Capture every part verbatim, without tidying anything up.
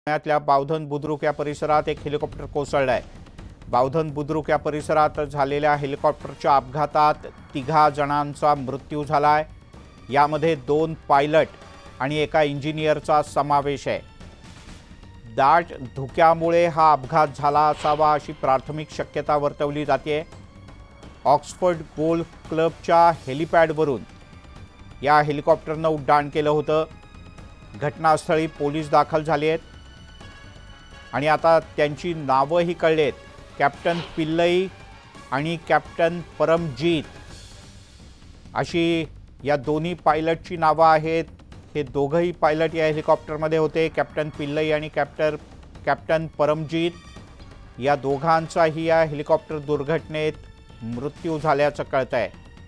पुण्यातल्या बावधन बुद्रुक या परिसरात एक हेलिकॉप्टर कोसळलं आहे। बावधन बुद्रुक या परिसरात झालेल्या हेलिकॉप्टरच्या अपघातात तिघा जणांचा मृत्यू झाला आहे। यामध्ये दोन पायलट आणि एका इंजिनियरचा समावेश आहे। दाट धुक्यामुळे हा अपघात झाला असावा अशी प्राथमिक शक्यता वर्तवली जाते। ऑक्सफर्ड गोल्फ क्लबच्या हेलिपॅडवरून या हेलिकॉप्टरनं उड्डाण केलं होतं। घटनास्थळी पोलीस दाखल झाले आहेत आणि आता त्यांची नावंही कळली आहेत। कॅप्टन पिल्लई आणि कॅप्टन परमजीत अशी या दोन्ही पायलटची नावं आहेत। हे दोघंही पायलट या हेलिकॉप्टरमध्ये होते। कॅप्टन पिल्लई आणि कॅप्टन कॅप्टन परमजीत या दोघांचाही या हेलिकॉप्टर दुर्घटनेत मृत्यू झाल्याचं कळतंय।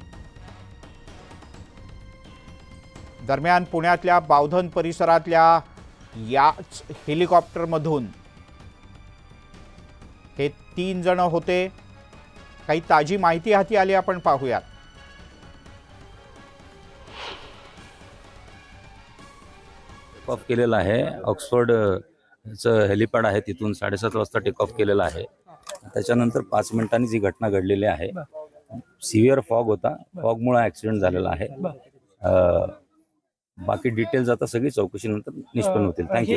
दरम्यान पुण्यातल्या बावधन परिसरातल्या याच हेलिकॉप्टरमधून हे तीन जण होते। काही ताजी माहिती हाती आली, आपण पाहूयात। टेक ऑफ केलेला आहे। ऑक्सफर्ड चं हेलिपॅड आहे, तिथून साडेसात वाजता टेक ऑफ केलेला आहे। त्याच्यानंतर पाच मिनिटांनी जी घटना घडलेली आहे, सिव्हिअर फॉग होता, फॉगमुळे ऍक्सिडेंट झालेला आहे। बाकी डिटेल्स आता सगळी चौकशीनंतर निष्पन्न होतील। थँक्यू।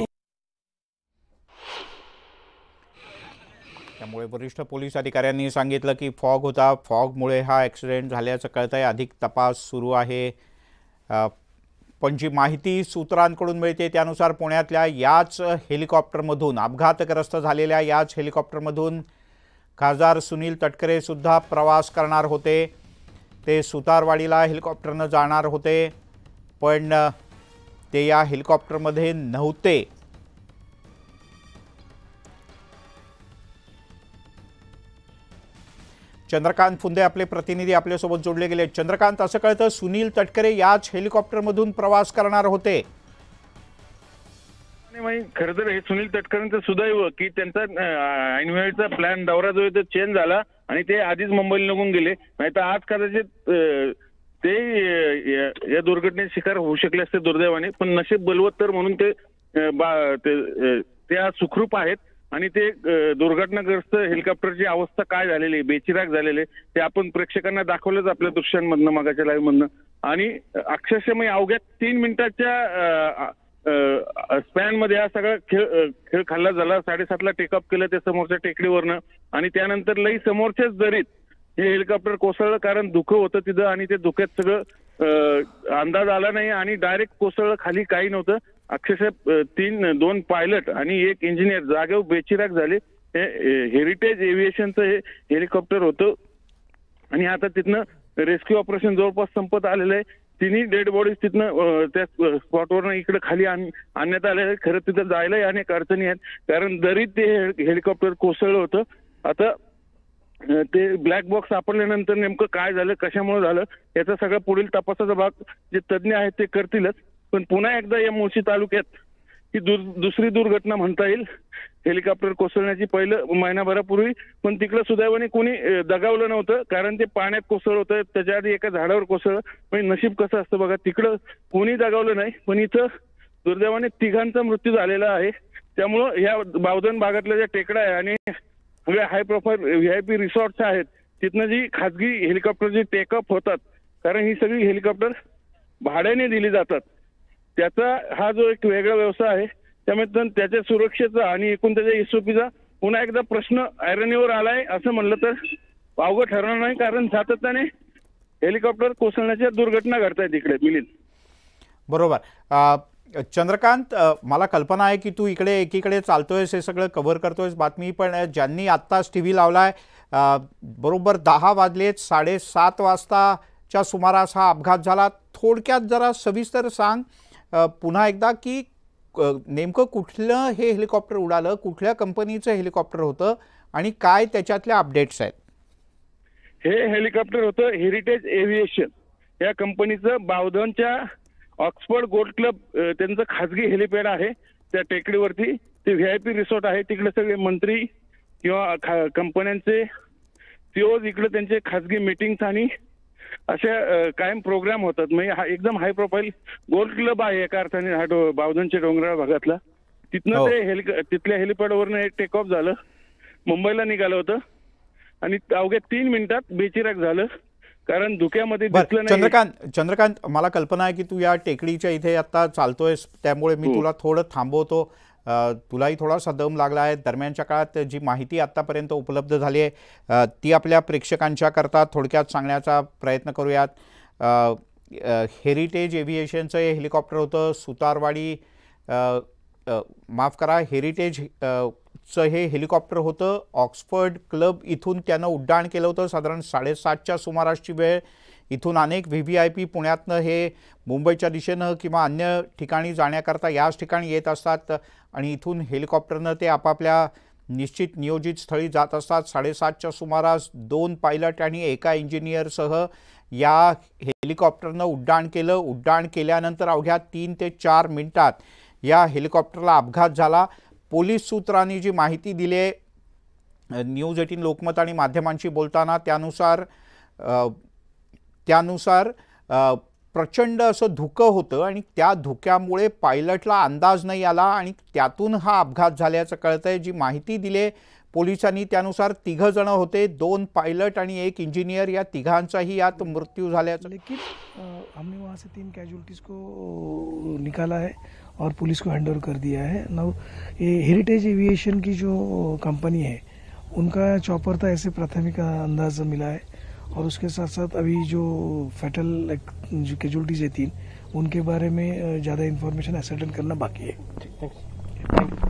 त्यामुळे वरिष्ठ पोलीस अधिकाऱ्यांनी सांगितलं की फॉग होता, फॉगमुळे हा ॲक्सिडेंट झाल्याचं कळतंय। अधिक तपास सुरू आहे। पण जी माहिती सूत्रांकडून मिळते त्यानुसार पुण्यातल्या याच हेलिकॉप्टरमधून, अपघातग्रस्त झालेल्या याच हेलिकॉप्टरमधून खासदार सुनील तटकरे सुद्धा प्रवास करणार होते। ते सुतारवाडीला हेलिकॉप्टरनं जाणार होते, पण ते या हेलिकॉप्टरमध्ये नव्हते। चंद्रकांत फुंदे आपले प्रतिनिधी आपल्यासोबत जोडले गेले। चंद्रकांत, असं कळतं सुनील तटकरे याच हेलिकॉप्टरमधून प्रवास करणार होते। खरं तर हे सुनील तटकरेंचं सुदैव की त्यांचा ऐनवेळचा प्लॅन दौरा जो आहे तो चेंज झाला आणि ते आधीच मुंबईला निघून गेले, नाहीतर आज कदाचित ते या दुर्घटनेत शिकार होऊ शकले असते दुर्दैवाने। पण नशीब बलवत्तर म्हणून ते ते आज सुखरूप आहेत आणि ते दुर्घटनाग्रस्त हेलिकॉप्टरची अवस्था काय झालेली, बेचिराग झालेले, ते आपण प्रेक्षकांना दाखवलंच आपल्या दृश्यांमधनं, मागाच्या लाईव्ह मधनं। आणि अक्षरशः मग अवघ्या तीन मिनिटाच्या स्पॅन मध्ये हा सगळा खेळ खेळ खाल्ला झाला। साडेसातला टेकअप केलं ते समोरच्या टेकडीवरनं आणि त्यानंतर लई समोरच्याच दरीत हे हेलिकॉप्टर कोसळलं, कारण धुकं होतं तिथं आणि ते धुक्यात सगळं अंदाज आला नाही आणि डायरेक्ट कोसळलं, खाली काही नव्हतं। अक्षरशः तीन दोन पायलट आणि एक इंजिनियर जागेवर बेचिराग झाले। हे हेरिटेज एव्हिएशनचं हे हेलिकॉप्टर होतं आणि आता तिथनं रेस्क्यू ऑपरेशन जवळपास संपत आलेलं आहे। तिन्ही डेड बॉडीज तिथनं त्या स्पॉटवरनं इकडे खाली आणण्यात आले आहेत। खरं तिथं जायलाही अनेक अडचणी आहेत, कारण दरीत ते हेलिकॉप्टर कोसळलं होतं। आता ते ब्लॅक बॉक्स सापडल्यानंतर नेमकं काय झालं, कशामुळे झालं, याचा सगळा पुढील तपासाचा भाग जे तज्ज्ञ आहेत ते करतीलच। पण पुन्हा एकदा या मुळशी तालुक्यात ही दुसरी दुर्घटना म्हणता येईल हेलिकॉप्टर कोसळण्याची। पहिलं महिनाभरापूर्वी, पण तिकडं सुदैवाने कोणी दगावलं नव्हतं, कारण ते पाण्यात कोसळलं होतं। त्याच्या आधी एका झाडावर कोसळलं, म्हणजे नशीब कसं असतं बघा, तिकडं कोणी दगावलं नाही, पण इथं दुर्दैवाने तिघांचा मृत्यू झालेला आहे। त्यामुळं ह्या बावधन भागातल्या ज्या टेकड्या आहे आणि सगळ्या high profile V I P resorts आहेत, तिथनं जी खाजगी हेलिकॉप्टर जी टेकअप होतात, कारण ही सगळी हेलिकॉप्टर भाड्याने दिली जातात, त्याचा हा जो एक वेगळा व्यवसाय आहे, त्यामुळे त्याच्या सुरक्षेचा आणि एकूण त्याच्या एसओपीचा पुन्हा एकदा प्रश्न ऐरणीवर आलाय असं म्हणलं तर अवघड ठरणार नाही, कारण सातत्याने हेलिकॉप्टर कोसळण्याच्या दुर्घटना घडतायत इकडे मिलिंद। बरोबर। चंद्रकांत, मला कल्पना आहे की तू इकडे एकीकडे चालतोयस, हे सगळं कव्हर करतोयस बातमी, पण ज्यांनी आत्ताच टी व्ही लावलाय, बरोबर दहा वाजलेत, साडेसात वाजताच्या सुमारास हा अपघात झाला। थोडक्यात जरा सविस्तर सांग पुन्हा एकदा की नेमकं कुठलं हे हेलिकॉप्टर उडालं, कुठल्या कंपनीचं हेलिकॉप्टर होतं आणि काय त्याच्यातल्या अपडेट्स आहेत? हे हेलिकॉप्टर होतं हेरिटेज एव्हिएशन या कंपनीचं। बावधनच्या ऑक्सफर्ड गोल्फ क्लब त्यांचं खाजगी हेलिपॅड आहे, त्या टेकडीवरती ते व्ही आय पी रिसॉर्ट आहे। तिकडे सगळे मंत्री किंवा कंपन्यांचे सीओज इकडे त्यांचे खाजगी मीटिंग्स आणि अशा कायम प्रोग्राम होतात। म्हणजे हा एकदम हाय प्रोफाईल गोल्फ क्लब आहे एका अर्थाने हा बावधनच्या डोंगराळ भागातला। तिथनं हो. ते हेलि तिथल्या हेलिपॅडवरनं टेक ऑफ झालं, मुंबईला निघालं होतं आणि अवघ्या तीन मिनिटात बेचिराग झालं, कारण धुक्यामध्ये बरं, दिसलं नाही. चंद्रकांत चंद्रकांत मला कल्पना आहे की तू या टेकडीच्या इथे आता चालतोयस, त्यामुळे मी हो. तुला थोडं थांबवतो. अ, तुलाही थोडासा दम लागला आहे. दरम्यानच्या काळात जी माहिती आत्तापर्यंत उपलब्ध झाली आहे अ, ती आपल्या प्रेक्षकांच्या करता थोडक्यात सांगण्याचा प्रयत्न करूयात. अ, अ, हेरिटेज एव्हिएशनचं हे हेलिकॉप्टर होतं. सुतारवाडी अ, अ, माफ करा हेरिटेज अ, चं हे हेलिकॉप्टर होतं. ऑक्सफर्ड क्लब इथून त्यानं उड्डाण केलं होतं. साधारण साडेसातच्या सुमारासची वेळ. इथून अनेक व्ही व्ही आय पी पुण्यातनं हे मुंबईच्या दिशेनं किंवा अन्य ठिकाणी जाण्याकरता याच ठिकाणी येत असतात आणि इथून हेलिकॉप्टरनं ते आपापल्या निश्चित नियोजित स्थळी जात असतात. साडेसातच्या सुमारास दोन पायलट आणि एका इंजिनियरसह या हेलिकॉप्टरनं उड्डाण केलं. उड्डाण केल्यानंतर अवघ्या तीन ते चार मिनिटात या हेलिकॉप्टरला अपघात झाला. पोलीस सूत्रांनी जी माहिती दिली आहे न्यूज एटीन लोकमत आणि माध्यमांशी बोलताना त्यानुसार त्यानुसार प्रचंड असं धुकं होतं आणि त्या धुक्यामुळे पायलटला अंदाज नाही आला आणि त्यातून हा अपघात झाल्याचं कळतंय. जी माहिती दिली पोलिसांनी त्यानुसार तिघं जण होते, दोन पायलट आणि एक इंजिनियर, या तिघांचाही यात मृत्यू झाल्याचं. लेकिन हमने वहाँ से तीन कैजुअलिटीज़ को निकाला है और पुलिस को हैंड ओवर कर दिया है. नाउ ये हेरिटेज एविएशन की जो कंपनी है उनका चॉपर था, ऐसे प्राथमिक अंदाज मिला है. और उसके साथ साथ अभी जो फैटल जो कैजुअलिटीज़ है तीन, उनके बारे में ज़्यादा इन्फॉर्मेशन असर्टेन करना बाकी है. Thank you.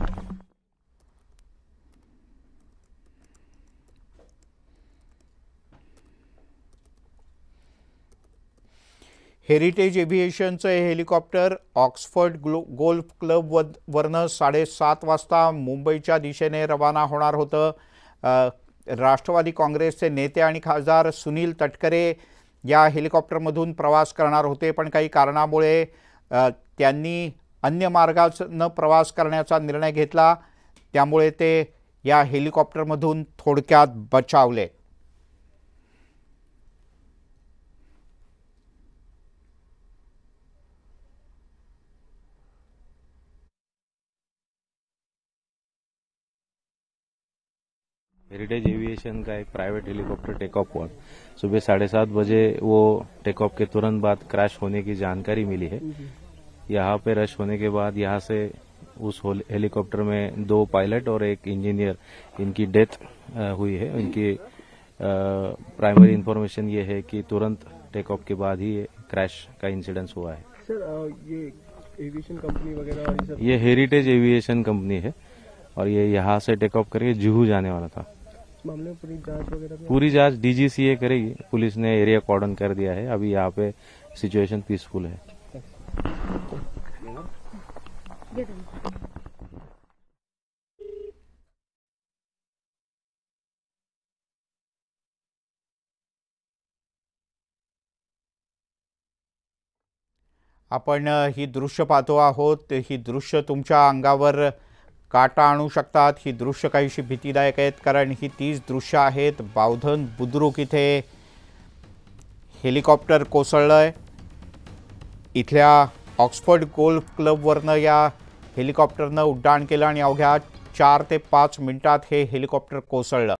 हेरिटेज एव्हिएशनचं हे हेलिकॉप्टर ऑक्सफर्ड ग्लो गोल्फ क्लब व वरनं साडेसात वाजता मुंबईच्या दिशेने रवाना होणार होतं. राष्ट्रवादी काँग्रेसचे नेते आणि खासदार सुनील तटकरे या हेलिकॉप्टरमधून प्रवास करणार होते, पण काही कारणामुळे त्यांनी अन्य मार्गाने प्रवास करण्याचा निर्णय घेतला. त्यामुळे ते या हेलिकॉप्टरमधून थोडक्यात बचावले. हेरिटेज एविएशन का एक प्राइवेट हेलीकॉप्टर टेक ऑफ हुआ. सुबह साढ़े सात बजे वो टेक ऑफ के तुरंत बाद क्रैश होने की जानकारी मिली है. यहाँ पे रश होने के बाद यहाँ से उस हेलीकॉप्टर में दो पायलट और एक इंजीनियर, इनकी डेथ हुई है. इनकी प्राइमरी इंफॉर्मेशन ये है कि तुरंत टेक ऑफ के बाद ही क्रैश का इंसिडेंस हुआ है. सर ये एविएशन कंपनी वगैरह और ये सब, ये हेरिटेज एविएशन कंपनी है और ये यहाँ से टेक ऑफ करके जुहू जाने वाला था. मामले में पूरी जांच वगैरह पूरी जांच डी जी सी ए करेगी. पुलिस ने एरिया कॉर्डन कर दिया है. अभी यहाँ पे सिचुएशन पीसफुल है. आपण ही दृश्य पाहतो आहोत. ही दृश्य तुमच्या अंगावर काटा आणू शकतात. ही दृश्य काहीशी भीतीदायक आहेत, कारण ही तीच दृश्य आहेत. बावधन बुद्रुक इथे हेलिकॉप्टर कोसळलंय. इथल्या ऑक्सफर्ड गोल्फ क्लबवरनं या हेलिकॉप्टरनं उड्डाण केलं आणि अवघ्या चार ते पाच मिनिटात हे हेलिकॉप्टर कोसळलं.